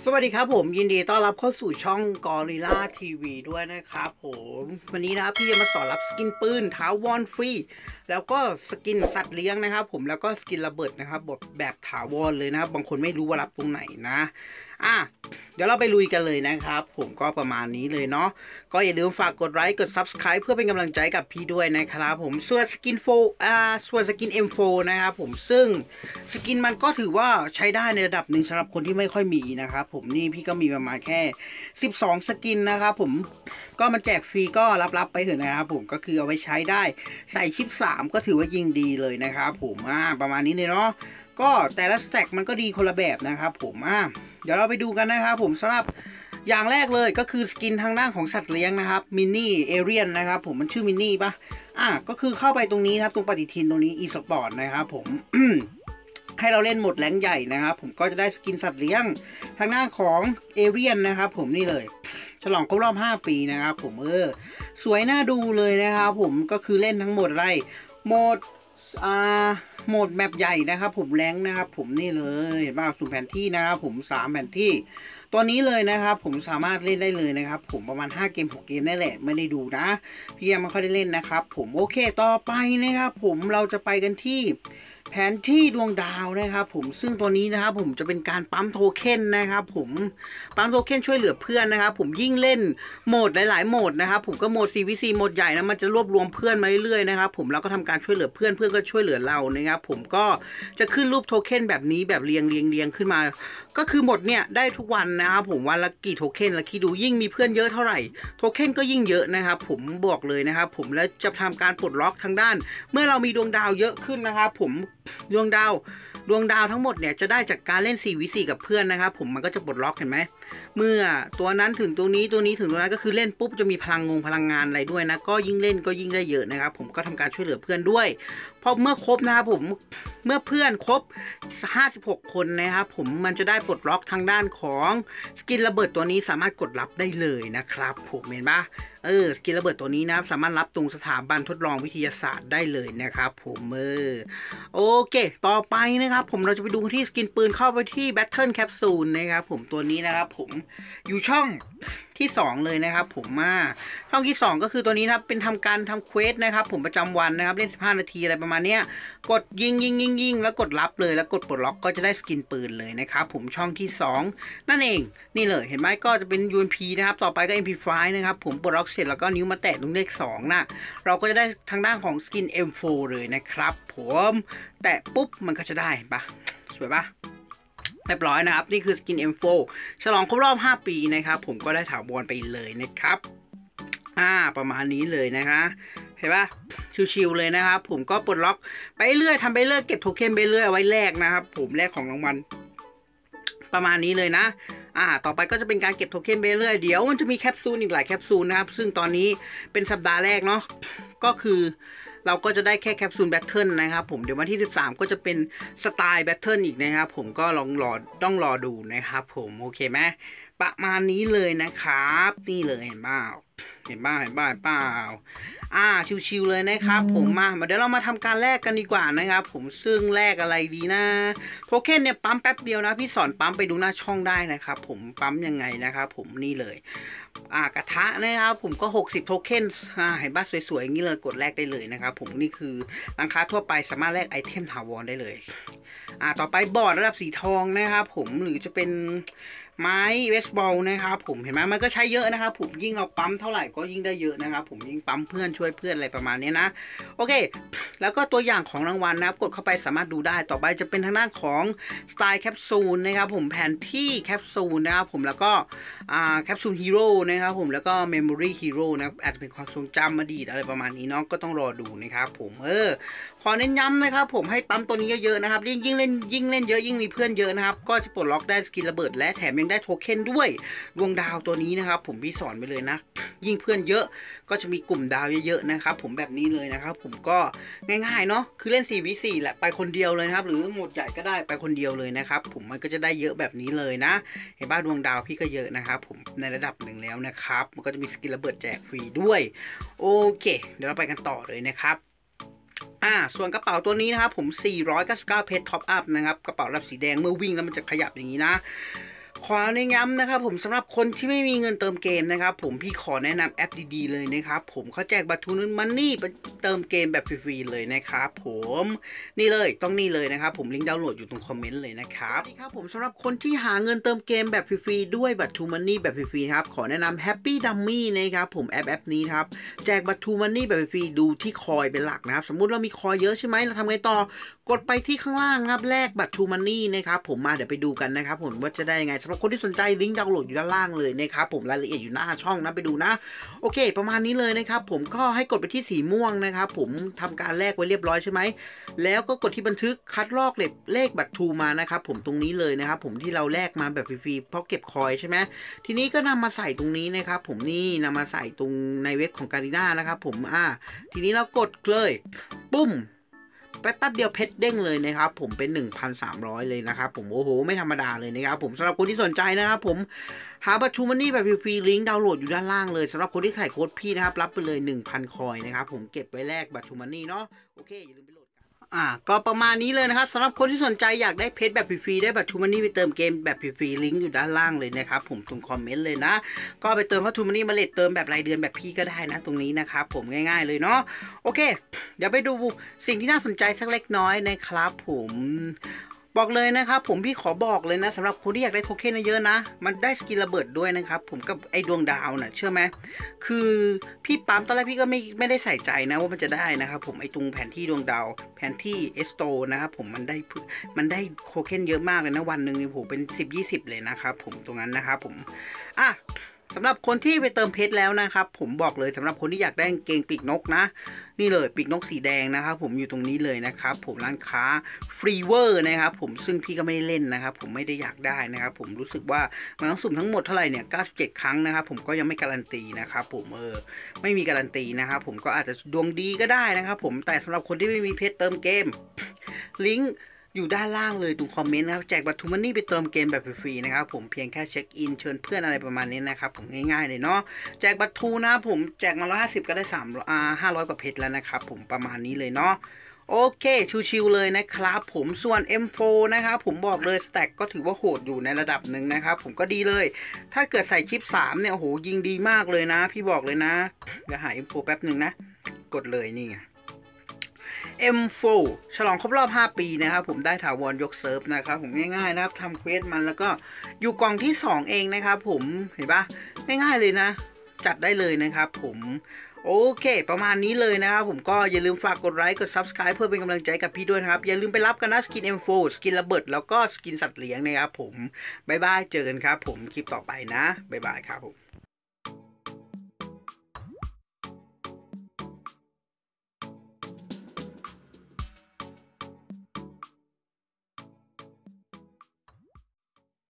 สวัสดีครับผมยินดีต้อนรับเข้าสู่ช่องกอริลลาทีวีด้วยนะครับผมวันนี้นะพี่จะมาสอนรับสกินปืนถาวรฟรีแล้วก็สกินสัตว์เลี้ยงนะครับผมแล้วก็สกินระเบิดนะครับแบบถาวรเลยนะครับบางคนไม่รู้ว่ารับตรงไหนนะเดี๋ยวเราไปลุยกันเลยนะครับผมก็ประมาณนี้เลยเนาะก็อย่าลืมฝากกดไลค์กด Subscribe เพื่อเป็นกำลังใจกับพี่ด้วยนะครับผมส่วนสกินสกิน M4 นะครับผมซึ่งสกินมันก็ถือว่าใช้ได้ในระดับหนึ่งสำหรับคนที่ไม่ค่อยมีนะครับผมนี่พี่ก็มีประมาณแค่12สกินนะครับผมก็มันแจกฟรีก็รับไปเถอะนะครับผมก็คือเอาไว้ใช้ได้ใส่ชิป3ก็ถือว่ายิ่งดีเลยนะครับผมประมาณนี้เลยเนาะก็แต่ละสแต็กมันก็ดีคนละแบบนะครับผมเดี๋ยวเราไปดูกันนะครับผมสำหรับอย่างแรกเลยก็คือสกินทางด้านของสัตว์เลี้ยงนะครับมินนี่เอเรียนนะครับผมมันชื่อมินนี่ปะก็คือเข้าไปตรงนี้ครับตรงปฏิทินตรงนี้อีสปอร์ตนะครับผม ให้เราเล่นโหมดแรงใหญ่นะครับผมก็จะได้สกินสัตว์เลี้ยงทางด้านของเอเรียนนะครับผมนี่เลยฉลองครบรอบ5 ปีนะครับผมสวยน่าดูเลยนะครับผมก็คือเล่นทั้งหมดอะไรโหมดโหมดแมปใหญ่นะครับผมแรงนะครับผมนี่เลยเห็นป่ะสุ่มแผนที่นะครับผม3แผนที่ตัวนี้เลยนะครับผมสามารถเล่นได้เลยนะครับผมประมาณ5 เกม 6 เกมได้แหละไม่ได้ดูนะพี่ยังไม่ค่อยได้เล่นนะครับผมโอเคต่อไปนะครับผมเราจะไปกันที่แผนที่ดวงดาวนะครับผมซึ่งตัวนี้นะครับผมจะเป็นการปั๊มโทเค็นนะครับผมปั๊มโทเค็นช่วยเหลือเพื่อนนะครับผมยิ่งเล่นโหมดหลายๆโหมดนะครับผมก็โหมด CVC โหมดใหญ่นะมันจะรวบรวมเพื่อนมาเรื่อยๆนะครับผมเราก็ทำการช่วยเหลือเพื่อนก็ช่วยเหลือเรานะครับผมก็จะขึ้นรูปโทเค็นแบบนี้แบบเรียงขึ้นมาก็คือหมดเนี่ยได้ทุกวันนะครับผมวันละกี่โทเค็นแล้วคิดดูยิ่งมีเพื่อนเยอะเท่าไหร่โทเค็นก็ยิ่งเยอะนะครับผมบอกเลยนะครับผมแล้วจะทำการปลดล็อกทางด้านเมื่อเรามีดวงดาวเยอะขึ้นนะครับผมดวงดาวทั้งหมดเนี่ยจะได้จากการเล่น 4v4 กับเพื่อนนะครับผมมันก็จะปลดล็อกเห็นไหมเมื่อตัวนั้นถึงตัวนี้ตัวนี้ถึงตัวนั้นก็คือเล่นปุ๊บจะมีพลังงานอะไรด้วยนะก็ยิ่งเล่นก็ยิ่งได้เยอะนะครับผมก็ทำการช่วยเหลือเพื่อนด้วยเพราะเมื่อครบนะครับผมเมื่อเพื่อนครบ56 คนนะครับผมมันจะได้ปลดล็อกทางด้านของสกินระเบิดตัวนี้สามารถกดรับได้เลยนะครับผมเห็นปะสกินระเบิดตัวนี้นะครับสามารถรับตรงสถาบันทดลองวิทยาศาสตร์ได้เลยนะครับผมโอเคต่อไปนะครับผมเราจะไปดูที่สกินปืนเข้าไปที่ Battle Capsule นะครับผมตัวนี้นะครับผมอยู่ช่องที่2เลยนะครับผมช่องที่2ก็คือตัวนี้นะครับเป็นทำเควสนะครับผมประจำวันนะครับเล่น15 นาทีอะไรประมาณเนี้ยกดยิงแล้วกดรับเลยแล้วกดปลดล็อกก็จะได้สกินปืนเลยนะครับผมช่องที่2นั่นเองนี่เลยเห็นไหมก็จะเป็น UMP นะครับต่อไปก็ MP5 นะครับผมปลดล็อกเสร็จแล้วก็นิ้วมาแตะตรงเลข2นะเราก็จะได้ทางด้านของสกิน M4 เลยนะครับผมแตะปุ๊บมันก็จะได้ปะสวยปะเรียบร้อยนะครับนี่คือสกิน M4 ฉลองครบรอบ5 ปีนะครับผมก็ได้ถาวรไปเลยนะครับประมาณนี้เลยนะคะเห็นปะชิวๆเลยนะครับผมก็ปลดล็อกไปเรื่อยทำไปเรื่อยเก็บโทเค็นไปเรื่อยเอาไว้แลกนะครับผมแลกของรางวัลประมาณนี้เลยนะต่อไปก็จะเป็นการเก็บโทเค็นไปเรื่อยเดี๋ยวมันจะมีแคปซูลอีกหลายแคปซูลนะครับซึ่งตอนนี้เป็นสัปดาห์แรกเนาะก็คือเราก็จะได้แค่แคปซูลแบทเทิลนะครับผมเดี๋ยววันที่13ก็จะเป็นสไตล์แบทเทิลอีกนะครับผมก็ต้องรอดูนะครับผมโอเคไหมประมาณนี้เลยนะครับนี่เลยเห็นเปล่าชิวๆเลยนะครับผมเดี๋ยวเรามาทำการแลกกันดีกว่านะครับผมซึ่งแลกอะไรดีนะโทเค็นเนี่ยปั๊มแป๊บเดียวนะพี่สอนปั๊มไปดูหน้าช่องได้นะครับผมปั๊มยังไงนะครับผมนี่เลยกระทะนะครับผมก็60โทเค็นเห็นป่ะสวยๆอย่างนี้เลยกดแลกได้เลยนะครับผมนี่คือร้านค้าทั่วไปสามารถแลกไอเทมถาวรได้เลยต่อไปบอร์ดระดับสีทองนะครับผมหรือจะเป็นไม้เบสบอลนะครับผมเห็นไหมมันก็ใช้เยอะนะครับผมยิ่งเราปั๊มเท่าไหร่ก็ยิ่งได้เยอะนะครับผมยิ่งปั๊มเพื่อนช่วยเพื่อนอะไรประมาณนี้นะโอเคแล้วก็ตัวอย่างของรางวัลนะครับกดเข้าไปสามารถดูได้ต่อไปจะเป็นทางด้านของสไตล์แคปซูลนะครับผมแผนที่แคปซูลนะครับผมแล้วก็แคปซูลฮีโร่นะครับผมแล้วก็เมมโมรี่ฮีโร่นะอาจจะเป็นความทรงจำอดีตอะไรประมาณนี้เนาะก็ต้องรอดูนะครับผมขอเน้นย้ำนะครับผมให้ปั๊มตัวนี้เยอะๆนะครับยิ่งเล่นเยอะยิ่งมีเพื่อนเยอะนะครับก็จะปลดล็อกได้สกินระเบิดและแถมยังได้โทเค็นด้วยดวงดาวตัวนี้นะครับผมพี่สอนไปเลยนะยิ่งเพื่อนเยอะก็จะมีกลุ่มดาวเยอะๆนะครับผมแบบนี้เลยนะครับผมก็ง่ายๆเนาะคือเล่น 4v4 แหละไปคนเดียวเลยนะครับหรือโหมดใหญ่ก็ได้ไปคนเดียวเลยนะครับผมมันก็จะได้เยอะแบบนี้เลยนะเห็นบ้าดวงดาวพี่ก็เยอะนะครับผมในระดับหนึ่งแล้วนะครับมันก็จะมีสกินระเบิดแจกฟรีด้วยโอเคเดี๋ยวเราไปกันต่อเลยนะครับส่วนกระเป๋าตัวนี้นะครับผม499เพชรท็อปอัพนะครับกระเป๋ารับสีแดงเมื่อวิ่งแล้วมันจะขยับอย่างนี้นะขอแนะนำนะครับผมสำหรับคนที่ไม่มีเงินเติมเกมนะครับผมพี่ขอแนะนำแอปดีๆเลยนะครับผมเขาแจกบัตรทูนมันนี่เติมเกมแบบฟรีๆเลยนะครับผมนี่เลยต้องนี่เลยนะครับผมลิงก์ดาวน์โหลดอยู่ตรงคอมเมนต์เลยนะครับสวัสดีครับผมสำหรับคนที่หาเงินเติมเกมแบบฟรีๆด้วยบัตรทูมันนี่แบบฟรีๆครับขอแนะนำ Happy Dummy นะครับผมแอปนี้ครับแจกบัตรทูมันนี่แบบฟรีๆดูที่คอยเป็นหลักนะครับสมมุติเรามีคอยเยอะใช่ไหมเราทำไงต่อกดไปที่ข้างล่างครับแลกบัตรทูมันนี่นะครับผมมาเดี๋ยวไปดูกันนะครับผมว่าจะได้ยังไงสำหรับคนที่สนใจลิงก์ดาวน์โหลดอยู่ด้านล่างเลยนะครับผมรายละเอียดอยู่หน้าช่องนะไปดูนะโอเคประมาณนี้เลยนะครับผมก็ให้กดไปที่สีม่วงนะครับผมทำการแลกไว้เรียบร้อยใช่ไหมแล้วก็กดที่บันทึกคัดลอกเลขบัตรทูมานะครับผมตรงนี้เลยนะครับผมที่เราแลกมาแบบฟรีๆเพราะเก็บคอยใช่ไหมทีนี้ก็นำมาใส่ตรงนี้นะครับผมนี่นำมาใส่ตรงในเว็บของการีน่านะครับผมทีนี้เรากดเลยปุ้มแป๊บเดียวเพชรเด้งเลยนะครับผมเป็น 1,300 เลยนะครับผมโอ้โหไม่ธรรมดาเลยนะครับผมสำหรับคนที่สนใจนะครับผมหาบัตรทูมันนี่แบบฟรีๆลิงก์ดาวน์โหลดอยู่ด้านล่างเลยสำหรับคนที่ใส่โค้ดพี่นะครับรับไปเลย 1,000 คอยนะครับผมเก็บไว้แลกบัตรทูมันนี่เนาะโอเคอย่าลืมไปโหลดก็ประมาณนี้เลยนะครับสำหรับคนที่สนใจอยากได้เพชรแบบฟรีๆได้บัตรทูมันนี่ไปเติมเกมแบบฟรีๆลิงก์อยู่ด้านล่างเลยนะครับผมตรงคอมเมนต์เลยนะก็ไปเติมเข้าทูมันนี่มาเลทเติมแบบรายเดือนแบบพี่ก็ได้นะตรงนี้นะครับผมง่ายๆเลยเนาะโอเคเดี๋ยวไปดูสิ่งที่น่าสนใจสักเล็กน้อยนะครับผมบอกเลยนะครับผมพี่ขอบอกเลยนะสำหรับคนที่อยากได้โทเค็นเยอะนะมันได้สกินระเบิดด้วยนะครับผมกับไอ้ดวงดาวน่ะเชื่อไหมคือพี่ปั๊มตอนแรกพี่ก็ไม่ได้ใส่ใจนะว่ามันจะได้นะครับผมไอ้ตรงแผนที่ดวงดาวแผนที่เอสโตนะครับผมมันได้โทเค็นเยอะมากเลยนะวันหนึ่งผมเป็น10-20เลยนะครับผมตรงนั้นนะครับผมสำหรับคนที่ไปเติมเพชรแล้วนะครับผมบอกเลยสำหรับคนที่อยากได้กางเกงปีกนกนะนี่เลยปีกนกสีแดงนะครับผมอยู่ตรงนี้เลยนะครับผมร้านค้าฟรีเวอร์นะครับผมซึ่งพี่ก็ไม่ได้เล่นนะครับผมไม่ได้อยากได้นะครับผมรู้สึกว่ามันต้องสุ่มทั้งหมดเท่าไหร่เนี่ย97 ครั้งนะครับผมก็ยังไม่การันตีนะครับผมไม่มีการันตีนะครับผมก็อาจจะดวงดีก็ได้นะครับผมแต่สำหรับคนที่ไม่มีเพชรเติมเกมลิงก์อยู่ด้านล่างเลยตรงคอมเมนต์นะครับแจกบัตรทูมันนี่ไปเติมเกมแบบฟรีๆนะครับผมเพียงแค่เช็คอินเชิญเพื่อนอะไรประมาณนี้นะครับผมง่ายๆเลยเนาะแจกบัตรทูนะผมแจกมา150ก็ได้500 กว่าเพชรแล้วนะครับผมประมาณนี้เลยเนาะโอเคชิวๆเลยนะครับผมส่วน M4 นะครับผมบอกเลยสแต็กก็ถือว่าโหดอยู่ในระดับหนึ่งนะครับผมก็ดีเลยถ้าเกิดใส่ชิป3เนี่ยโอ้โหยิงดีมากเลยนะพี่บอกเลยนะเดี๋ยวหา M4 แป๊บหนึ่งนะกดเลยนี่ไงM4 ฉลองครบรอบ 5 ปีนะครับผมได้ถาวรยกเซิร์ฟนะครับผมง่ายๆนะครับทำเควสมันแล้วก็อยู่กล่องที่2เองนะครับผมเห็นปะง่ายๆเลยนะจัดได้เลยนะครับผมโอเคประมาณนี้เลยนะครับผมก็อย่าลืมฝากกดไลค์กด Subscribe เพื่อเป็นกำลังใจกับพี่ด้วยนะครับอย่าลืมไปรับกันนะสกิน M4 สกินระเบิดแล้วก็สกินสัตว์เลี้ยงนะครับผมบ๊ายบายเจอกันครับผมคลิปต่อไปนะบ๊ายบายครับผม